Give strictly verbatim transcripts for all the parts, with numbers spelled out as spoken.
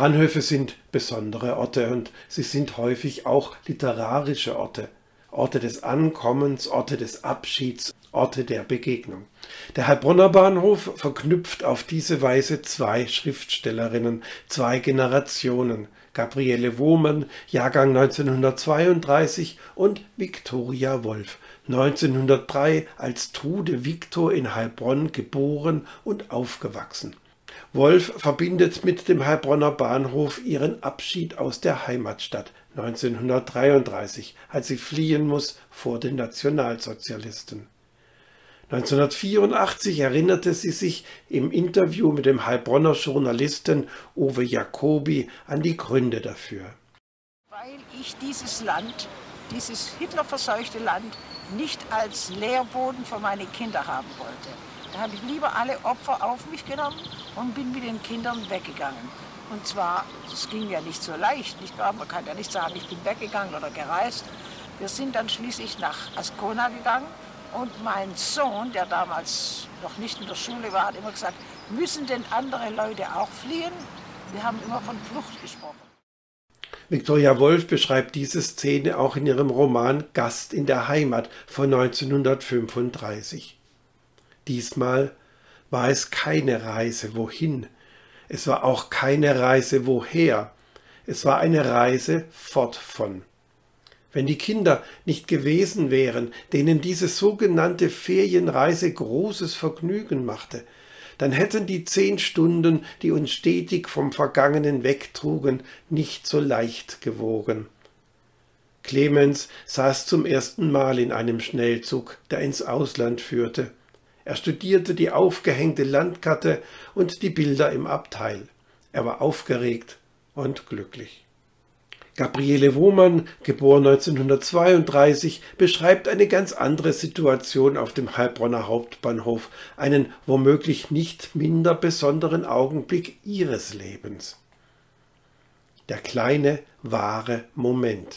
Bahnhöfe sind besondere Orte und sie sind häufig auch literarische Orte. Orte des Ankommens, Orte des Abschieds, Orte der Begegnung. Der Heilbronner Bahnhof verknüpft auf diese Weise zwei Schriftstellerinnen, zwei Generationen. Gabriele Wohmann, Jahrgang neunzehnhundertzweiunddreißig, und Viktoria Wolf, neunzehnhundertdrei als Trude Victor in Heilbronn geboren und aufgewachsen. Wolf verbindet mit dem Heilbronner Bahnhof ihren Abschied aus der Heimatstadt neunzehnhundertdreiunddreißig, als sie fliehen muss vor den Nationalsozialisten. neunzehnhundertvierundachtzig erinnerte sie sich im Interview mit dem Heilbronner Journalisten Uwe Jacobi an die Gründe dafür. Weil ich dieses Land, dieses hitlerverseuchte Land, nicht als Lehrboden für meine Kinder haben wollte. Da habe ich lieber alle Opfer auf mich genommen und bin mit den Kindern weggegangen. Und zwar, das ging ja nicht so leicht, nicht wahr? Man kann ja nicht sagen, ich bin weggegangen oder gereist. Wir sind dann schließlich nach Ascona gegangen und mein Sohn, der damals noch nicht in der Schule war, hat immer gesagt, müssen denn andere Leute auch fliehen? Wir haben immer von Flucht gesprochen. Viktoria Wolf beschreibt diese Szene auch in ihrem Roman Gast in der Heimat von neunzehnhundertfünfunddreißig. Diesmal war es keine Reise wohin, es war auch keine Reise woher, es war eine Reise fort von. Wenn die Kinder nicht gewesen wären, denen diese sogenannte Ferienreise großes Vergnügen machte, dann hätten die zehn Stunden, die uns stetig vom Vergangenen wegtrugen, nicht so leicht gewogen. Clemens saß zum ersten Mal in einem Schnellzug, der ins Ausland führte. Er studierte die aufgehängte Landkarte und die Bilder im Abteil. Er war aufgeregt und glücklich. Gabriele Wohmann, geboren neunzehnhundertzweiunddreißig, beschreibt eine ganz andere Situation auf dem Heilbronner Hauptbahnhof, einen womöglich nicht minder besonderen Augenblick ihres Lebens. Der kleine, wahre Moment.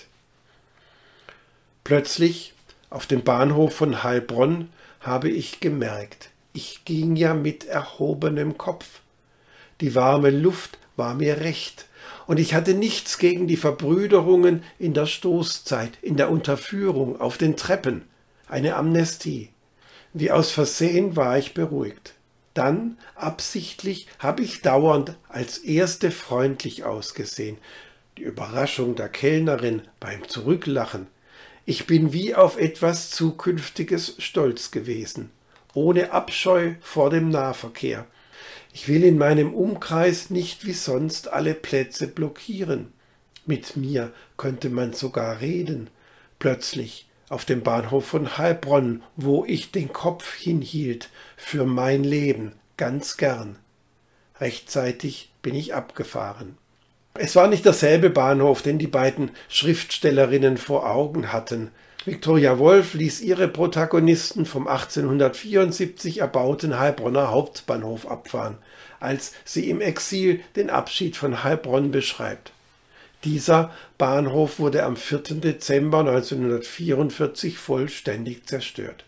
Plötzlich, auf dem Bahnhof von Heilbronn, habe ich gemerkt, ich ging ja mit erhobenem Kopf. Die warme Luft war mir recht, und ich hatte nichts gegen die Verbrüderungen in der Stoßzeit, in der Unterführung, auf den Treppen, eine Amnestie. Wie aus Versehen war ich beruhigt. Dann, absichtlich, habe ich dauernd als Erste freundlich ausgesehen. Die Überraschung der Kellnerin beim Zurücklachen. Ich bin wie auf etwas Zukünftiges stolz gewesen, ohne Abscheu vor dem Nahverkehr. Ich will in meinem Umkreis nicht wie sonst alle Plätze blockieren. Mit mir könnte man sogar reden. Plötzlich auf dem Bahnhof von Heilbronn, wo ich den Kopf hinhielt, für mein Leben, ganz gern. Rechtzeitig bin ich abgefahren. Es war nicht derselbe Bahnhof, den die beiden Schriftstellerinnen vor Augen hatten. Viktoria Wolf ließ ihre Protagonisten vom achtzehnhundertvierundsiebzig erbauten Heilbronner Hauptbahnhof abfahren, als sie im Exil den Abschied von Heilbronn beschreibt. Dieser Bahnhof wurde am vierten Dezember neunzehnhundertvierundvierzig vollständig zerstört.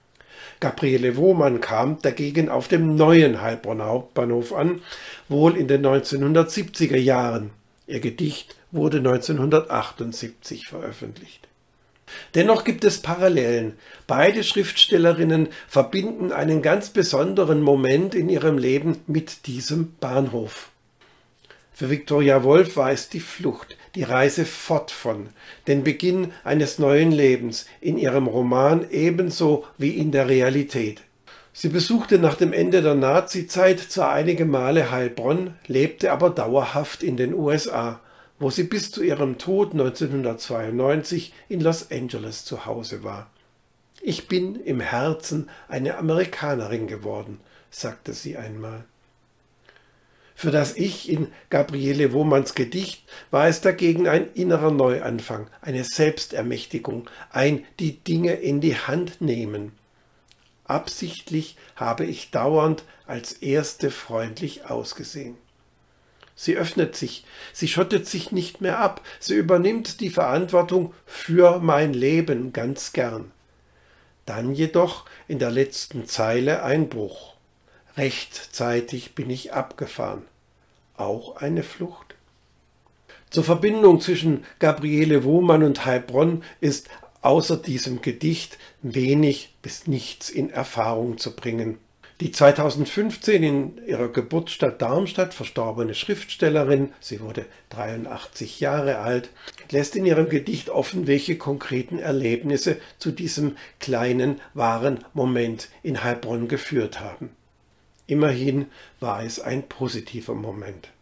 Gabriele Wohmann kam dagegen auf dem neuen Heilbronner Hauptbahnhof an, wohl in den neunzehnhundertsiebziger Jahren. Ihr Gedicht wurde neunzehnhundertachtundsiebzig veröffentlicht. Dennoch gibt es Parallelen. Beide Schriftstellerinnen verbinden einen ganz besonderen Moment in ihrem Leben mit diesem Bahnhof. Für Viktoria Wolf war es die Flucht, die Reise fort von, den Beginn eines neuen Lebens, in ihrem Roman ebenso wie in der Realität. Sie besuchte nach dem Ende der Nazizeit zwar einige Male Heilbronn, lebte aber dauerhaft in den U S A, wo sie bis zu ihrem Tod neunzehnhundertzweiundneunzig in Los Angeles zu Hause war. »Ich bin im Herzen eine Amerikanerin geworden«, sagte sie einmal. Für das Ich in Gabriele Wohmanns Gedicht war es dagegen ein innerer Neuanfang, eine Selbstermächtigung, ein die Dinge in die Hand nehmen. Absichtlich habe ich dauernd als Erste freundlich ausgesehen. Sie öffnet sich, sie schottet sich nicht mehr ab, sie übernimmt die Verantwortung für mein Leben ganz gern. Dann jedoch in der letzten Zeile ein Bruch. Rechtzeitig bin ich abgefahren. Auch eine Flucht? Zur Verbindung zwischen Gabriele Wohmann und Heilbronn ist außer diesem Gedicht wenig bis nichts in Erfahrung zu bringen. Die zweitausendfünfzehn in ihrer Geburtsstadt Darmstadt verstorbene Schriftstellerin, sie wurde dreiundachtzig Jahre alt, lässt in ihrem Gedicht offen, welche konkreten Erlebnisse zu diesem kleinen, wahren Moment in Heilbronn geführt haben. Immerhin war es ein positiver Moment.